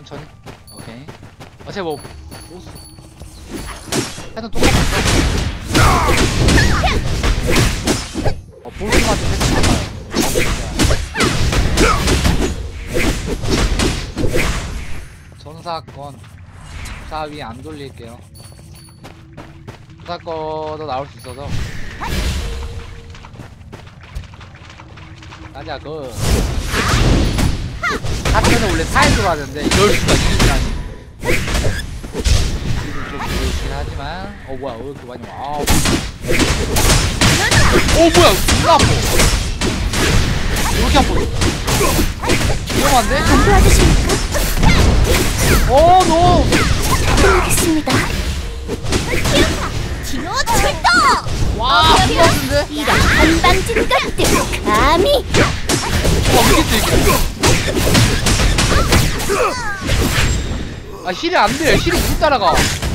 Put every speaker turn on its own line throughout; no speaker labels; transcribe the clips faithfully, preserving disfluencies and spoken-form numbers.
천천히. 오케이. 어차피 뭐 보스 패턴 똑같았어. 어 보스가 좀 패턴 전사건 사위 안 돌릴게요. 전사건도 나올 수 있어서 가자. 그 하트는 원래 사일 들어가는데 이럴 수가 있으라니. 이건 좀 그렇긴 하지만 어 뭐야 왜 이렇게 많이 와. 아우. 어 뭐야 존나 아파. 왜 이렇게 아파. 위험한데?
안 도와주십니까?
어 너!
알겠습니다. 진호 출동!
와 끝났는데?
이런 한방진 것들 감히!
와 미쳤지 이게. 아 힐이 안돼. 힐이 못 따라가.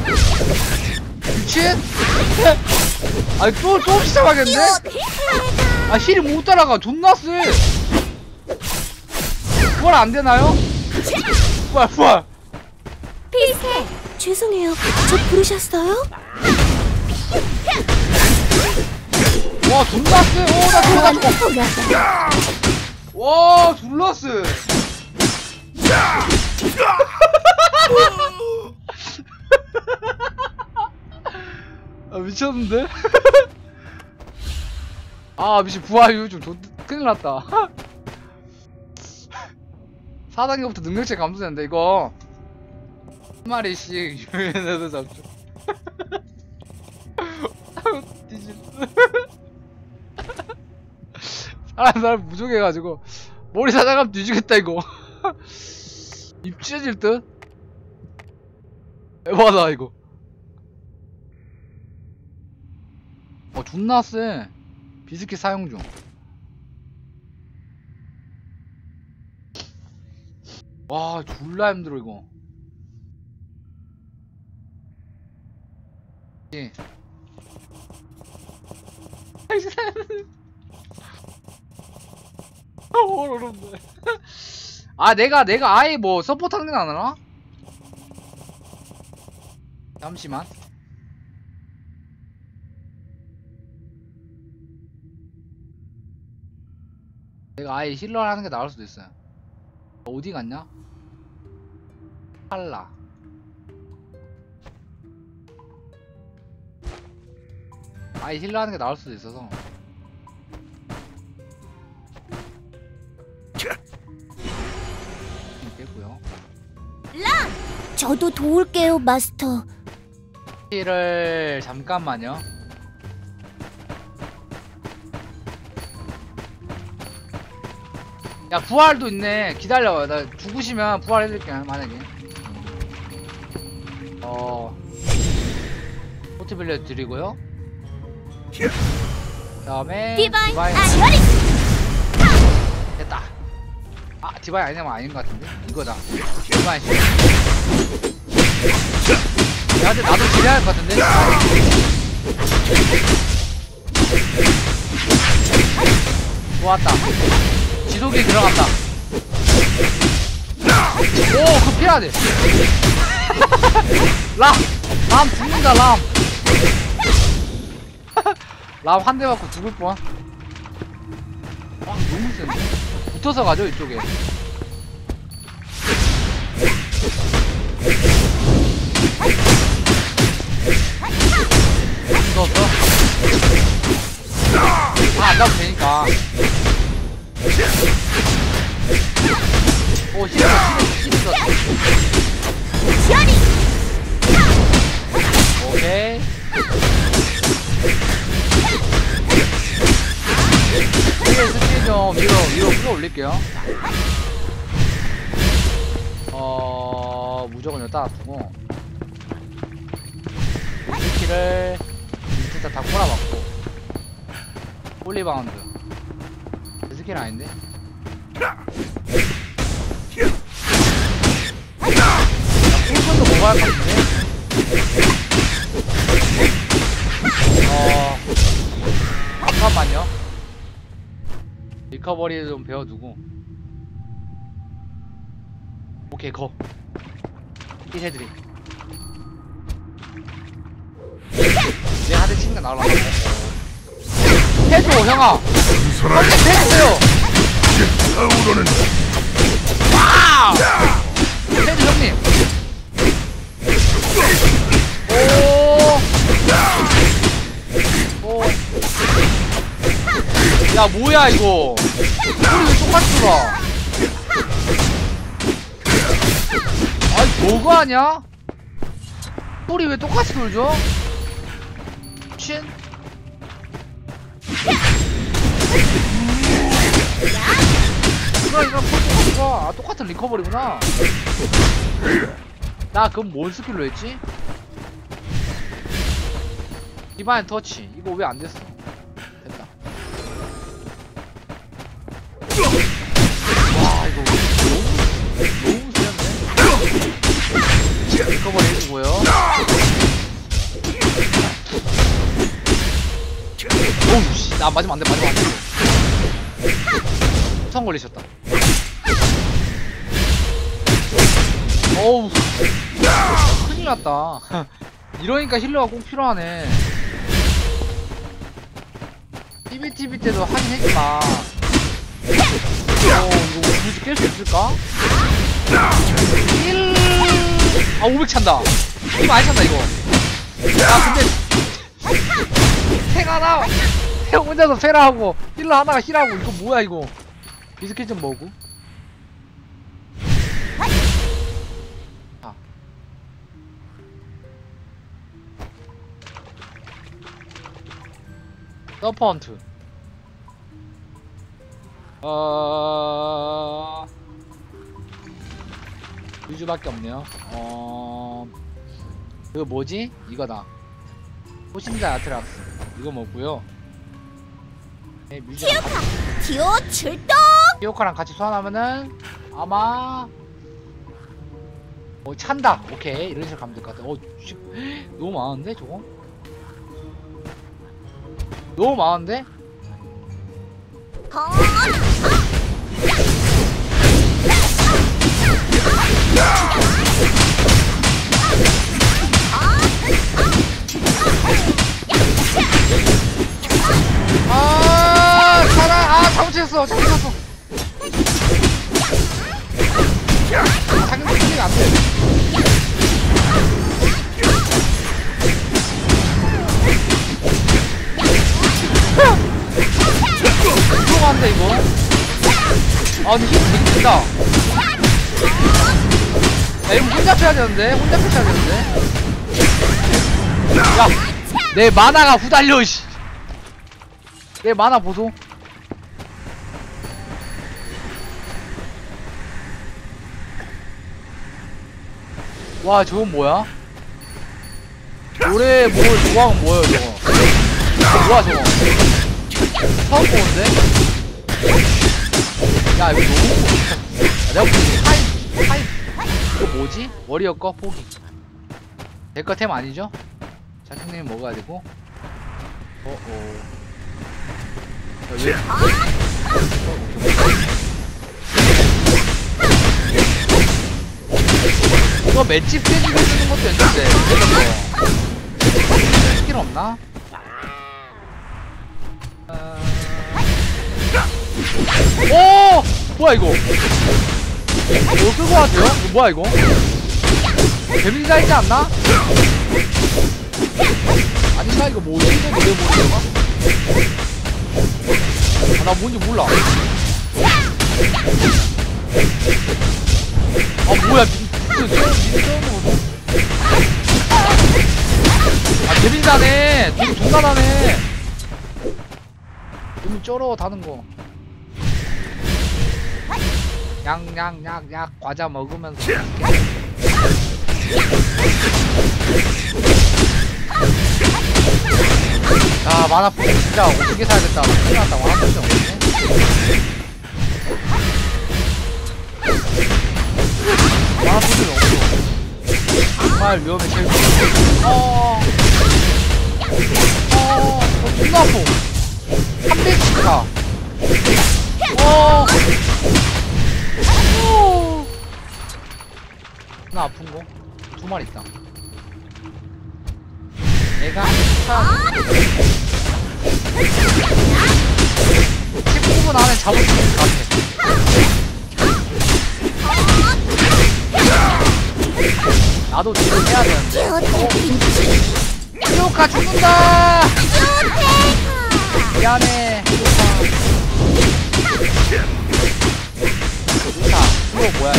미친? 아니 또, 또 시작하겠네? 아 힐이 못 따라가. 존나 쎄. 부활 안되나요? 부활 부활.
필세! 죄송해요. 저 부르셨어요?
와 존나 쎄. 오나
저한테
들어가.
포기하세요.
와 졸라 쎄. 아 미쳤는데? 아 미친 부활 좀 존 큰일났다. 사 단계부터 능력치 감소되는데 이거 한 마리씩 유엔에서 잡죠. 뒤질. 사람 사람 부족해가지고 머리 사장하면 뒤지겠다 이거. 입 찢어질 듯? 에바다 이거. 어 존나 쎄. 비스킷 사용 중. 와 졸라 힘들어 이거. 예. 아 어렵네. 아 내가 내가 아예 뭐 서포트 하는 게 나나? 잠시만. 내가 아예 힐러 하는 게 나을 수도 있어요. 어디 갔냐? 팔라. 아예 힐러 하는 게 나을 수도 있어서. 됐고요.
저도 도울게요, 마스터.
힐을 잠깐만요. 야 부활도 있네. 기다려요. 나 죽으시면 부활해드릴게요. 만약에 어 포트 빌려드리고요. 그 다음에
디바인
디바인
아리오리!
됐다. 아 디바인 아니면 아닌 것 같은데? 이거다. 디바인 야 근데 나도 기대할 것 같은데? 좋았다. 지속이 들어갔다. 오 그거 피해야돼. 람! 람 죽는다 람! 람 한 대 맞고 죽을 뻔. 아 너무 센데? 붙어서 가죠 이쪽에. 붙었어? 아 안가도 되니까. 오 힘들어 힘들어 힘들어. 오케이. 스킬 스킬 좀 위로 위로 끌어올릴게요. 어 무조건 여기다 놔두고 스킬을 진짜 다 꼬라박고 홀리바운드. 그 스킬 아닌데? 풀건도 먹어야 할 것 같은데? 어 잠깐만요. 리커버리 좀 배워두고. 오케이 거 힐 해드림. 내 하드 친구 나올라. 해줘 형아. 형님 해주세요.
타오르는
와우. 해줘 형님. 오. 오. 야 뭐야 이거. 우리 왜 똑같이 돌아. 아니 뭐가 하냐? 우리 왜 똑같이 돌죠? 친? 이거 이거 폴토가 아 똑같은 리커버리구나. 나 그럼 뭔 스킬로 했지? 디바인 터치 이거 왜 안 됐어? 됐다. 와 이거 너무 너무 세련돼. 리커버리 해주고요. 오우 씨, 나 맞으면 안돼, 맞으면 안돼. 성 걸리셨다. 어우 큰일 났다. 이러니까 힐러가 꼭 필요하네. 티비티비 때도 하긴 했지만 어 이거 굳이 깰 수 있을까? 일... 아 오백 찬다. 이거 많이 찬다 이거. 야 근데 탱 하나 탱 혼자서 페라하고 힐러 하나가 힐하고 이거 뭐야 이거. 비스킷 좀 먹고. 아. 서펀트. 어... 유주밖에 없네요. 어... 이거 뭐지? 이거다. 호신자 아트락스. 이거 먹고요. 네, 뮤즈랑
티오카! 티오 출동!
티오카랑 같이 소환하면은 아마 어 찬다. 오케이 이런 식으로 가면 될 것 같아. 어 씨, 너무 많은데 저거? 너무 많은데? 아 살아. 아 잘못했어 잘못했어. 아 자기 생각이 안돼. 안돼 이거. 아 근데 힘 되게 크다. 야 이거 혼자 패야 되는데. 혼자 패야 되는데. 야 내 만화가 후달려 씨. 내 만화 보소. 와 저건 뭐야? 노래 뭘 좋아하면 뭐야 저거. 뭐야 저거. 처음 보는데? 야 이거 너무 야, 내가 무슨 하이 하이 이거 뭐지? 워리어 거 포기. 내거 템 아니죠? 자킹님이 먹어야 되고. 어어 야, 왜? 이거 맷집 깨지고 쓰는 것도 있는데 이거 스킬 없나? 오! 뭐야 이거? 이거 끌고 왔어요? 이거 뭐야 이거? 데미지가 있지 않나? 아닌가? 이거 뭐지? 이거 노래 모르는 거? 아, 나 뭔지 몰라. 아 뭐야 민트 민트 뭐 아 데미지 나네. 되게 존나 나네. 너무 쩔어 다는 거. 양양약약 과자 먹으면서 야 만화포 진짜 어떻게 사야겠다. 큰일 났다. 만화포 좀 없네. 만화포 좀 없어. 정말 위험해. 제일 어어어 어, 존나 아파. 삼백씩 가. 어. 나 아픈 거 두 마리 있다. 내가 십구 분 안에 잡을 수 있을 것 같아. 나도 딜을 해야 되는데. 티오카 죽는다. 미안해. 루타 이거 뭐야?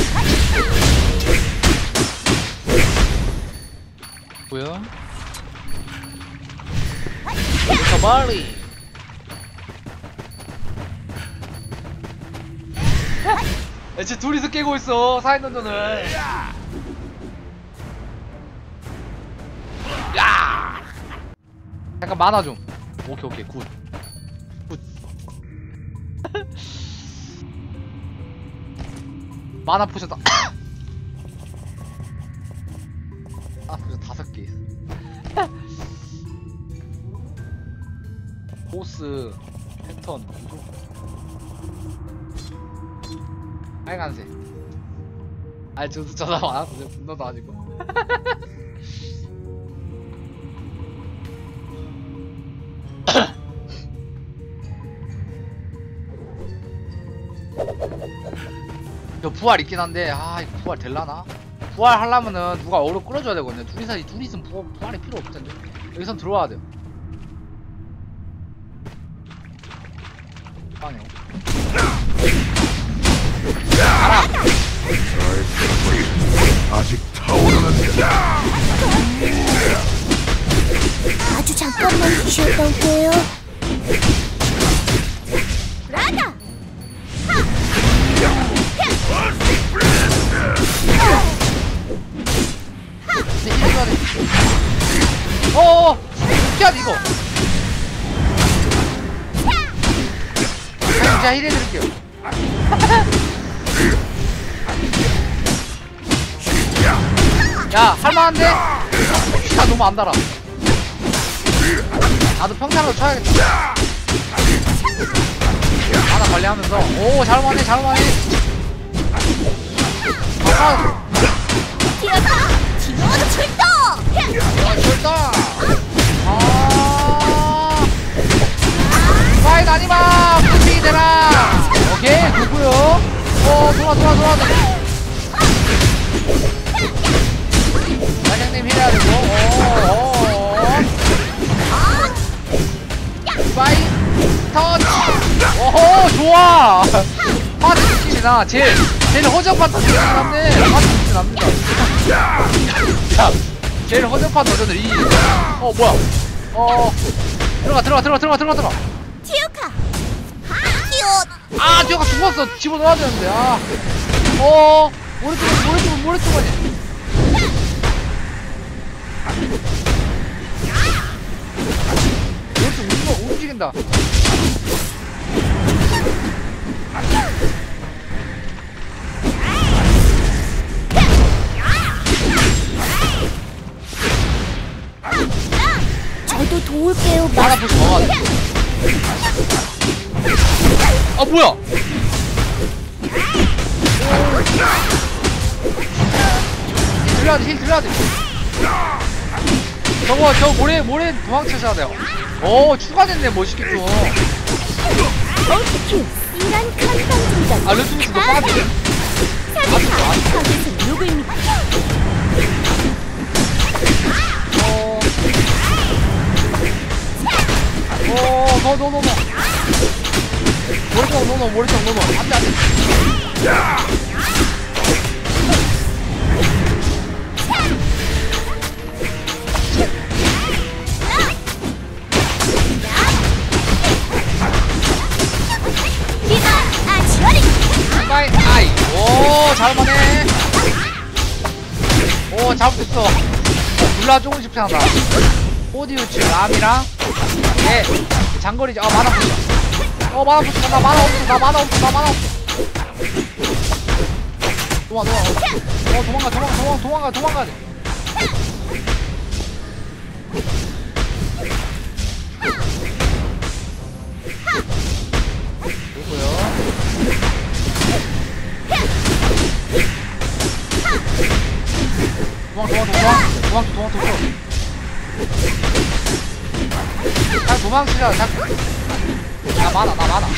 뭐야? 루타 말리. 야, 쟤 둘이서 깨고 있어 사인 던전을. 야! 잠깐 만화 좀. 오케이 오케이 굿. 굿. 만화 포션 다. 아 포션 다섯 개. 보스 패턴 구조. 빨간색. 아니 저도 전화 많았어. 분노도 아니고. 저 부활 있긴 한데 아 이거 부활 될라나? 부활 하려면은 누가 어그로 끌어줘야 되거든요. 둘이서 둘이 있으면 부, 부활이 필요 없을 텐데. 여기선 들어와야 돼요. 아니요. 가라.
아직 타오르는
아주 잠깐만 쉬었다 올게요. 라다.
근데 힐 줘야 돼. 어어 피하지 이거. 그냥 제가 힐 해드릴게요. 야 할만한데? 피가 너무 안 달아. 나도 평탄으로 쳐야겠다. 하나 관리하면서 오 잘만해 잘만해. 아
뛰어다. 지금 출동.
아 출동. 아 파인 아니마 부팅이 되라. 오케이 누구요? 어 돌아 돌아 돌아. 사장님 힐해야 되고. 오오 파인 터치. 오호 좋아. 파트 느낌이 나. 제일 제일 허접한 터치가 남네. 파트 느낌이 납니다. 야 제일 허접한 버전을 이. 어 뭐야? 어 들어가 들어가 들어가 들어가 들어가 들어가.
티오카. 티오.
아 저가 죽었어. 집어넣어야 되는데. 아. 어 오른쪽은 오른쪽은 오른쪽은. 오른쪽 움직여 움직인다.
저도 도울게요.
하나 보시 먹어야 돼. 아 뭐야? 힐 들려야 돼, 힐 들려야 돼. 저거 저 모래 모래 도망쳐셔야 돼요. 오 추가됐네 멋있게 좀.
어떻게 이런 컨텐츠가
아 르트미스 너 빠지.
사기사 거기서 누구입니까?
어. 어, 너, 너, 너, 너. 머리통, 너, 너, 머리통, 너, 너. 안 돼, 안 돼. 빠이, 아이. 오, 잘만해. 오, 잡을 수 있어. 눌러 조금씩 편하다. 오디우츠, 람이랑. 네. 장거리지. 아, 만화 붙여. 어, 만화 붙여. 나 만화 없어. 나 만화 없어. 나 만화 없어. 도망, 도망. 어, 도망가, 도망가, 도망가, 도망가, 도망가야 돼. 요거요. 도망 도망 도망 도망 도망 도망 잘 도망치자. 잘. 나 많아 나 많아.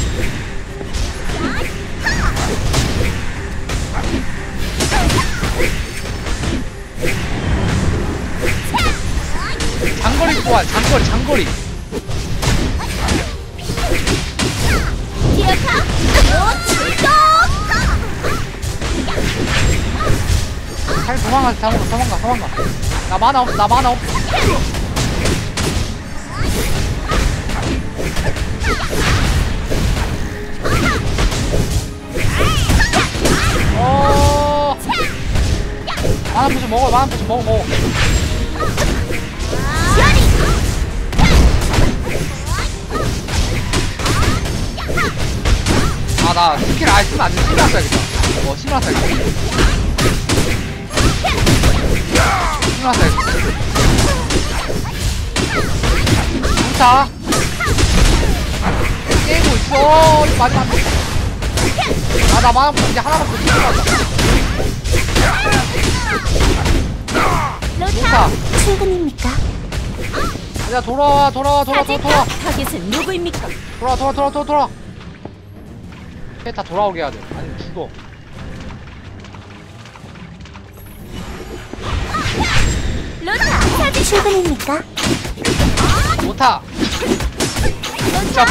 장거리 소환 장거리 장거리.
기억하. 오 출동.
잘 도망가 도망가 도망가 도망가. 나 만화 없어 나 만화 없어. 어. 만화 포션 먹어 만화 포션 먹어 먹어. 아 나 스킬 아예 쓰면 안돼. 신경 써야겠다. 어 신경 써야겠다. 신경 써야겠다. 좋다. 깨고 있어. 이거 맞으면 안돼. 아나 만화 이제 하나밖에 없어. 좋다.
출근입니까?
야 돌아와 돌아와 돌아와 돌아와 돌아와
타겟은 누구입니까?
돌아와 돌아와 돌아와 돌아와 돌아와. 다 돌아오게 해야 돼. 아니면 죽어.
로타 타겟 출근입니까?
못타.
로타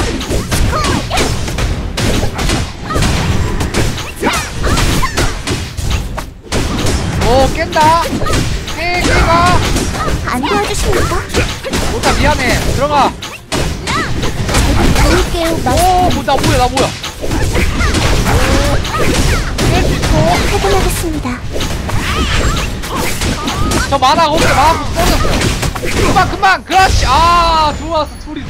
오 깬다. 깨 깨가.
안 도와주십니까?
못타 미안해. 들어가.
도울게요.
오, 뭐, 나 뭐야, 나 뭐야. 깰 수 있어.
해보겠습니다.
저 만화가 없어, 만화 없어, 떨어졌어. 그만, 그만, 그렇지. 아, 좋았어, 둘이서.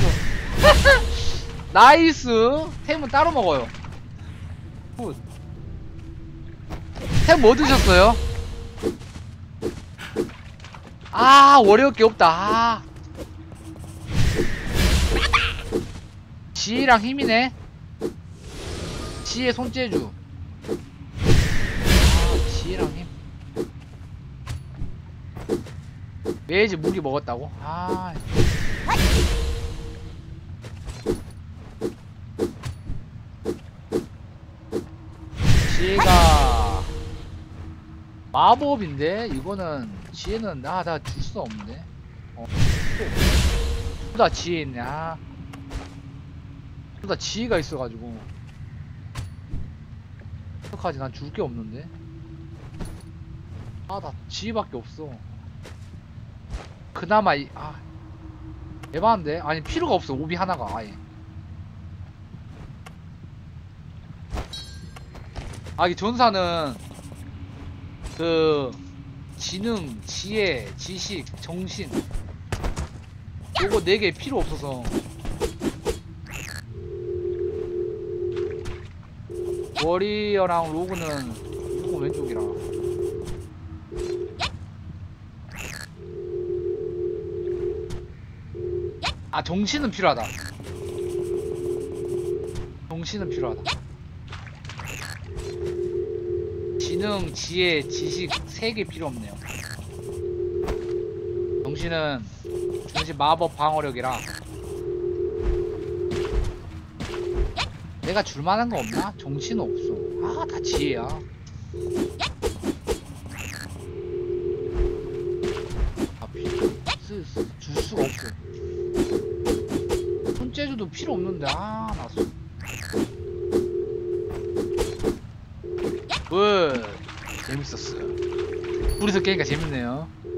나이스. 템은 따로 먹어요. 굿. 템 뭐 드셨어요? 아, 워리어 게 없다. 아. 지혜랑 힘이네. 지혜 손재주. 아, 지혜랑 힘. 메이지 무기 먹었다고? 아. 지혜가 마법인데 이거는 지혜는 아 나 줄 수 없는데. 어. 또 다 지혜 있네. 아. 또 다 지혜가 있어가지고. 어떡하지? 난 줄 게 없는데. 아 나 지혜밖에 없어. 그나마 이 아 에반데? 아니 필요가 없어. 오비 하나가 아예. 아 이 전사는 그 지능, 지혜, 지식, 정신 요거 네 개 필요 없어서 워리어랑 로그는 무조건 왼쪽이라. 아 정신은 필요하다. 정신은 필요하다. 지능, 지혜, 지식 세 개 필요 없네요. 정신은 정신 마법 방어력이라. 내가 줄만한 거 없나? 정신은 없어. 아 다 지혜야. 아 필요 쓰, 쓰, 줄 수가 없어. 손재주도 필요 없는데 아 나서. 굿 재밌었어요. 둘이서 깨니까 재밌네요.